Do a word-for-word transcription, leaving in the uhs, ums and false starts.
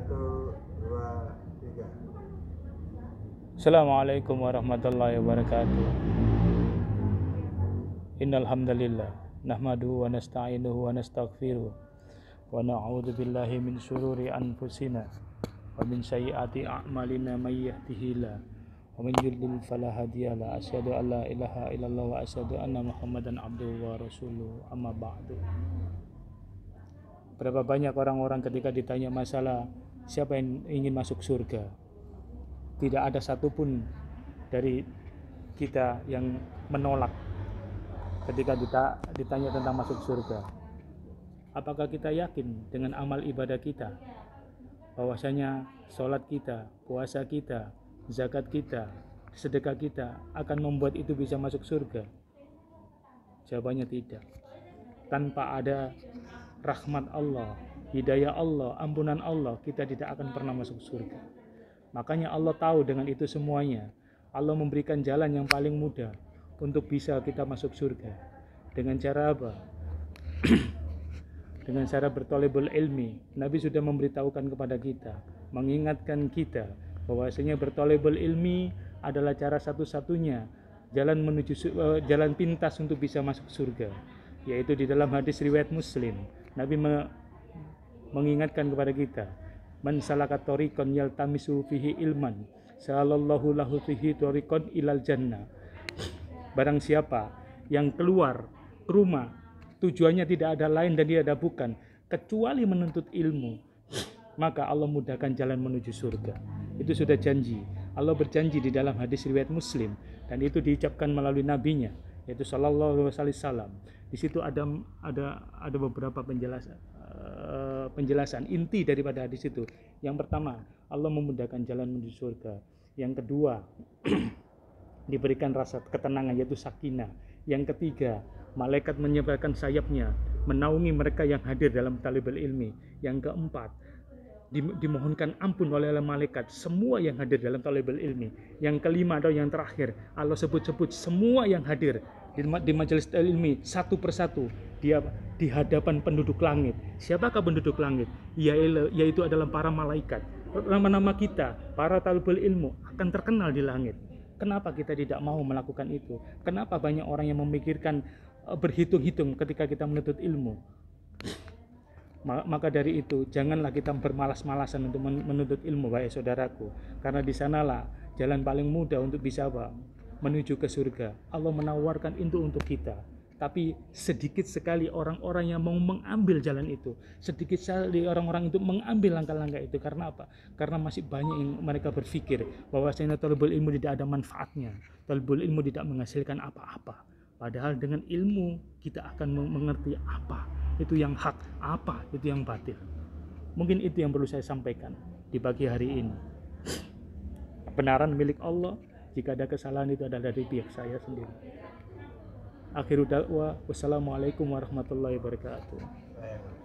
Satu, dua, tiga. Assalamualaikum warahmatullahi wabarakatuh. Innal hamdalillah nahmaduhu wa nasta'inuhu wa nastaghfiruh wa na'udzu billahi min syururi anfusina wa min sayyiati a'malina may yahdihillahu wa man yudlil fala hadiyalah. Asyhadu an la ilaha illallah wa asyhadu anna Muhammadan abduhu wa rasuluh. Amma ba'du. Berapa banyak orang-orang ketika ditanya masalah siapa yang ingin masuk surga, tidak ada satupun dari kita yang menolak ketika kita ditanya tentang masuk surga. Apakah kita yakin dengan amal ibadah kita, bahwasanya sholat kita, puasa kita, zakat kita, sedekah kita akan membuat itu bisa masuk surga? Jawabannya tidak. Tanpa ada rahmat Allah, hidayah Allah, ampunan Allah, kita tidak akan pernah masuk surga. Makanya Allah tahu dengan itu semuanya. Allah memberikan jalan yang paling mudah untuk bisa kita masuk surga. Dengan cara apa? Dengan cara bertolebul ilmi. Nabi sudah memberitahukan kepada kita, mengingatkan kita bahwasanya bertolebul ilmi adalah cara satu-satunya jalan menuju jalan pintas untuk bisa masuk surga. Yaitu di dalam hadis riwayat Muslim, Nabi me- mengingatkan kepada kita, man salaka tariqan yaltamisu fihi ilman salallahu lahu fihi tariqan ilal jannah. Barang siapa yang keluar ke rumah tujuannya tidak ada lain dan tidak ada bukan kecuali menuntut ilmu, maka Allah mudahkan jalan menuju surga. Itu sudah janji. Allah berjanji di dalam hadis riwayat Muslim, dan itu diucapkan melalui nabinya, yaitu sallallahu alaihi wasallam. Di situ ada ada ada beberapa penjelasan uh, penjelasan inti daripada hadis itu. Yang pertama, Allah memudahkan jalan menuju surga. Yang kedua, diberikan rasa ketenangan, yaitu sakinah. Yang ketiga, malaikat menyebarkan sayapnya menaungi mereka yang hadir dalam talibul ilmi. Yang keempat, dimohonkan ampun oleh malaikat semua yang hadir dalam talibul ilmi. Yang kelima atau yang terakhir, Allah sebut-sebut semua yang hadir di, di majelis ilmi satu persatu dia di hadapan penduduk langit. Siapakah penduduk langit? Yaitu adalah para malaikat. Nama-nama kita, para talibul ilmu akan terkenal di langit. Kenapa kita tidak mau melakukan itu? Kenapa banyak orang yang memikirkan berhitung-hitung ketika kita menuntut ilmu? Maka dari itu janganlah kita bermalas-malasan untuk menuntut ilmu, wahai saudaraku, karena di sanalah jalan paling mudah untuk bisa apa? Menuju ke surga. Allah menawarkan itu untuk kita, tapi sedikit sekali orang-orang yang mau mengambil jalan itu. Sedikit sekali orang-orang itu mengambil langkah-langkah itu. Karena apa? Karena masih banyak yang mereka berpikir bahwasanya talabul ilmu tidak ada manfaatnya, talabul ilmu tidak menghasilkan apa-apa. Padahal dengan ilmu kita akan mengerti apa itu yang hak, apa itu yang batil. Mungkin itu yang perlu saya sampaikan di pagi hari ini. Kebenaran milik Allah. Jika ada kesalahan itu adalah dari pihak saya sendiri. Akhirul da'wah, wassalamualaikum warahmatullahi wabarakatuh.